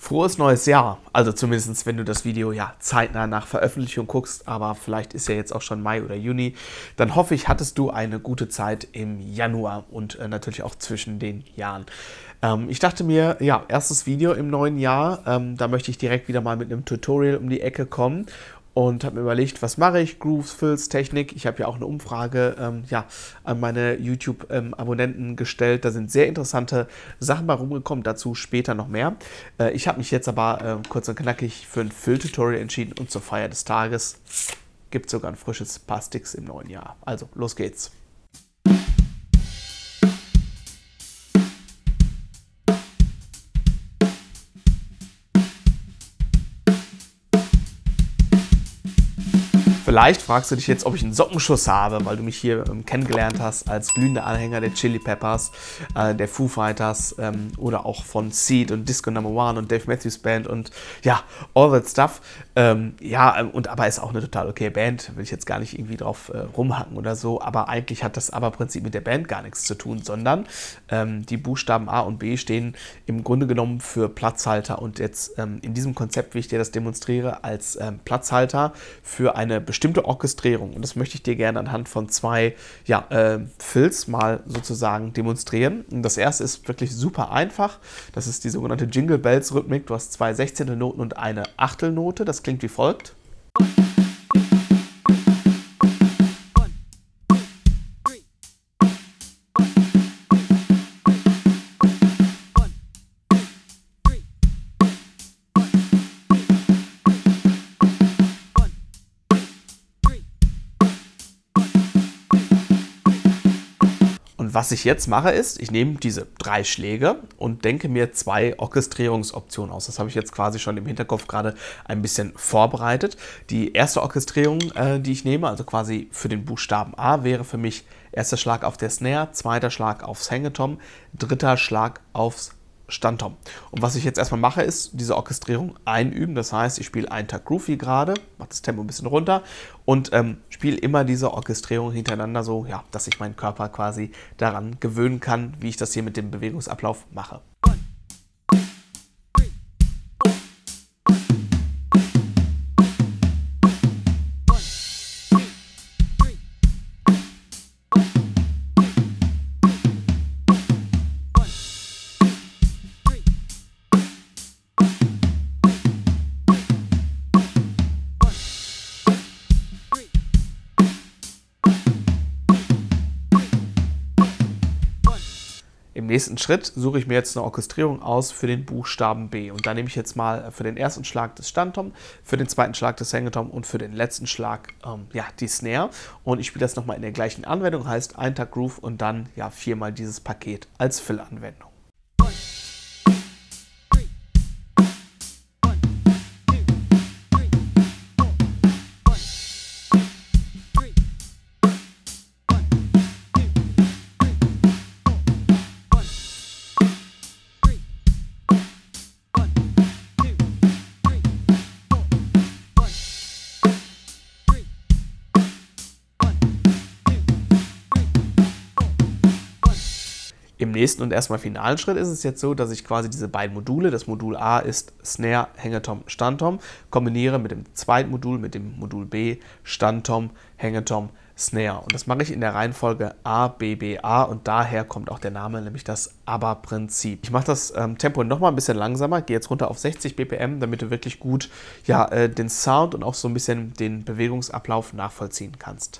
Frohes neues Jahr, also zumindest wenn du das Video ja zeitnah nach Veröffentlichung guckst, aber vielleicht ist ja jetzt auch schon Mai oder Juni, dann hoffe ich, hattest du eine gute Zeit im Januar und natürlich auch zwischen den Jahren. Ich dachte mir, ja, erstes Video im neuen Jahr, da möchte ich direkt wieder mal mit einem Tutorial um die Ecke kommen. Und habe mir überlegt, was mache ich? Grooves, Fills, Technik. Ich habe ja auch eine Umfrage an meine YouTube-Abonnenten gestellt. Da sind sehr interessante Sachen bei rumgekommen. Dazu später noch mehr. Ich habe mich jetzt aber kurz und knackig für ein Fill-Tutorial entschieden. Und zur Feier des Tages gibt es sogar ein frisches Paar Sticks im neuen Jahr. Also, los geht's. Vielleicht fragst du dich jetzt, ob ich einen Sockenschuss habe, weil du mich hier kennengelernt hast als glühender Anhänger der Chili Peppers, der Foo Fighters oder auch von Seed und Disco No. 1 und Dave Matthews Band und ja, all that stuff. Aber ist auch eine total okay Band, will ich jetzt gar nicht irgendwie drauf rumhacken oder so, aber eigentlich hat das Aber-Prinzip mit der Band gar nichts zu tun, sondern die Buchstaben A und B stehen im Grunde genommen für Platzhalter und jetzt in diesem Konzept, wie ich dir das demonstriere, als Platzhalter für eine bestimmte Orchestrierung. Und das möchte ich dir gerne anhand von zwei Fills mal sozusagen demonstrieren. Und das erste ist wirklich super einfach. Das ist die sogenannte Jingle Bells Rhythmik. Du hast zwei Sechzehntelnoten und eine Achtelnote. Das klingt wie folgt. Was ich jetzt mache ist, ich nehme diese 3 Schläge und denke mir 2 Orchestrierungsoptionen aus. Das habe ich jetzt quasi schon im Hinterkopf gerade ein bisschen vorbereitet. Die erste Orchestrierung, die ich nehme, also quasi für den Buchstaben A, wäre für mich erster Schlag auf der Snare, zweiter Schlag aufs Hängetom, dritter Schlag aufs Standtom. Und was ich jetzt erstmal mache, ist diese Orchestrierung einüben. Das heißt, ich spiele einen Takt Groove wie gerade, mache das Tempo ein bisschen runter und spiele immer diese Orchestrierung hintereinander so, ja, dass ich meinen Körper quasi daran gewöhnen kann, wie ich das hier mit dem Bewegungsablauf mache. Im nächsten Schritt suche ich mir jetzt eine Orchestrierung aus für den Buchstaben B. Und da nehme ich jetzt mal für den ersten Schlag das Standtom, für den zweiten Schlag das Hängetom und für den letzten Schlag die Snare. Und ich spiele das nochmal in der gleichen Anwendung, heißt ein Takt Groove und dann ja 4-mal dieses Paket als Fill-Anwendung. Im nächsten und erstmal finalen Schritt ist es jetzt so, dass ich quasi diese beiden Module, das Modul A ist Snare, Hängetom, Standtom, kombiniere mit dem zweiten Modul, mit dem Modul B, Standtom, Hängetom, Snare. Und das mache ich in der Reihenfolge A, B, B, A und daher kommt auch der Name, nämlich das Aber-Prinzip. Ich mache das Tempo nochmal ein bisschen langsamer, gehe jetzt runter auf 60 BPM, damit du wirklich gut den Sound und auch so ein bisschen den Bewegungsablauf nachvollziehen kannst.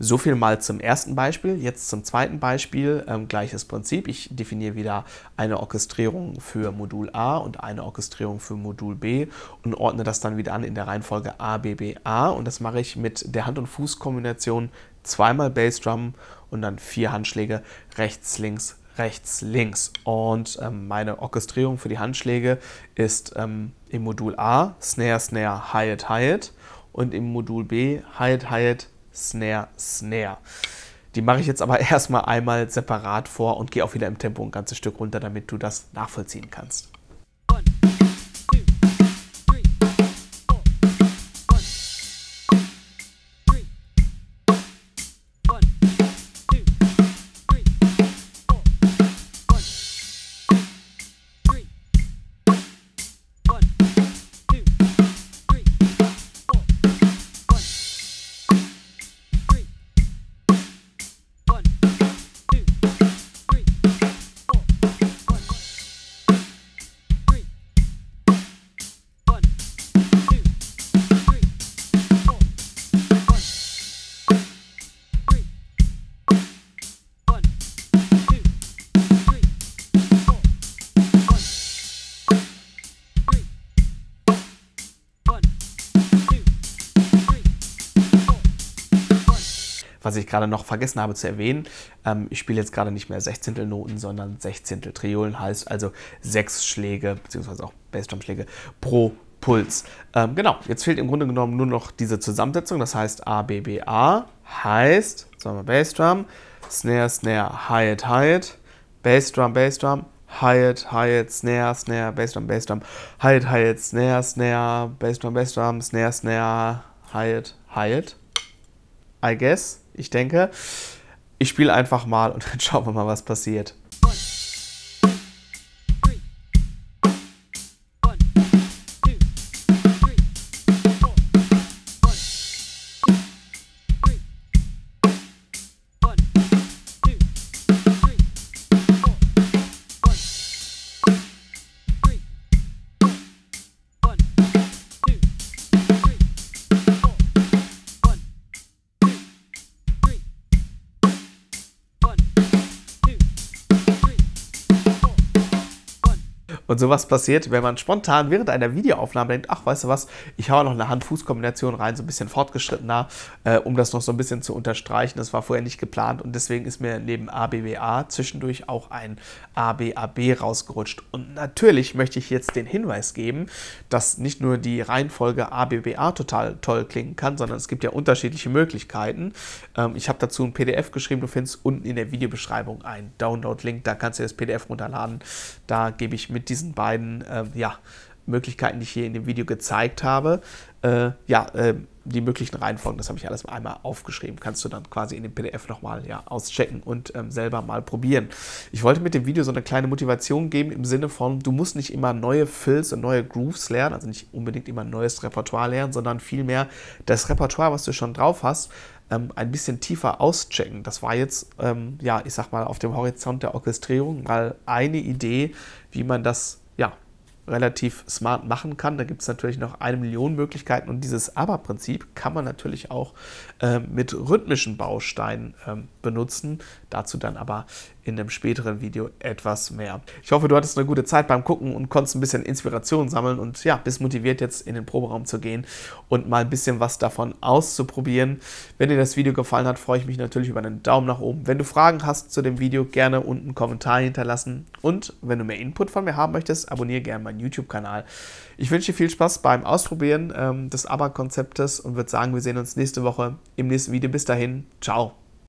So viel mal zum ersten Beispiel. Jetzt zum zweiten Beispiel, gleiches Prinzip. Ich definiere wieder eine Orchestrierung für Modul A und eine Orchestrierung für Modul B und ordne das dann wieder an in der Reihenfolge A, B, B, A. Und das mache ich mit der Hand- und Fußkombination, zweimal Bassdrum und dann 4 Handschläge rechts, links, rechts, links. Und meine Orchestrierung für die Handschläge ist im Modul A Snare, Snare, Hi-Hat, Hi-Hat und im Modul B Hi-Hat, Hi-Hat, Snare, Snare. Die mache ich jetzt aber erstmal einmal separat vor und gehe auch wieder im Tempo ein ganzes Stück runter, damit du das nachvollziehen kannst. Was ich gerade noch vergessen habe zu erwähnen, ich spiele jetzt gerade nicht mehr Sechzehntelnoten, sondern Sechzehntel-Triolen, heißt also 6 Schläge, beziehungsweise auch Bassdrum-Schläge pro Puls. Genau, jetzt fehlt im Grunde genommen nur noch diese Zusammensetzung, das heißt A, B, B, A, heißt, zweimal Bassdrum, Snare, Snare, Hi-Hat, Hi-Hat, Bassdrum, Bassdrum, Hi-Hat, Hi-Hat, Snare, Snare, Bassdrum, Bassdrum, Hi-Hat, Hi-Hat, Snare, Snare, Bassdrum, Bassdrum, Snare, Snare, Hi-Hat, Hi-Hat. I guess, ich denke. Ich spiele einfach mal und dann schauen wir mal, was passiert. Und sowas passiert, wenn man spontan während einer Videoaufnahme denkt, ach, weißt du was, ich haue noch eine Hand-Fuß-Kombination rein, so ein bisschen fortgeschrittener, um das noch so ein bisschen zu unterstreichen. Das war vorher nicht geplant und deswegen ist mir neben ABBA zwischendurch auch ein ABAB rausgerutscht. Und natürlich möchte ich jetzt den Hinweis geben, dass nicht nur die Reihenfolge ABBA total toll klingen kann, sondern es gibt ja unterschiedliche Möglichkeiten. Ich habe dazu ein PDF geschrieben, du findest unten in der Videobeschreibung einen Download-Link, da kannst du das PDF runterladen. Da gebe ich mit diesen beiden Möglichkeiten, die ich hier in dem Video gezeigt habe, die möglichen Reihenfolgen, das habe ich alles einmal aufgeschrieben, kannst du dann quasi in dem PDF nochmal auschecken und selber mal probieren. Ich wollte mit dem Video so eine kleine Motivation geben im Sinne von, du musst nicht immer neue Fills und neue Grooves lernen, also nicht unbedingt immer ein neues Repertoire lernen, sondern vielmehr das Repertoire, was du schon drauf hast, ein bisschen tiefer auschecken. Das war jetzt, ich sag mal, auf dem Horizont der Orchestrierung mal eine Idee, wie man das, relativ smart machen kann. Da gibt es natürlich noch 1 Million Möglichkeiten und dieses Aber-Prinzip kann man natürlich auch mit rhythmischen Bausteinen benutzen. Dazu dann aber in einem späteren Video etwas mehr. Ich hoffe, du hattest eine gute Zeit beim Gucken und konntest ein bisschen Inspiration sammeln und bist motiviert, jetzt in den Proberaum zu gehen und mal ein bisschen was davon auszuprobieren. Wenn dir das Video gefallen hat, freue ich mich natürlich über einen Daumen nach oben. Wenn du Fragen hast zu dem Video, gerne unten einen Kommentar hinterlassen und wenn du mehr Input von mir haben möchtest, abonniere gerne meinen YouTube-Kanal. Ich wünsche dir viel Spaß beim Ausprobieren des ABBA-Konzeptes und würde sagen, wir sehen uns nächste Woche im nächsten Video. Bis dahin, ciao!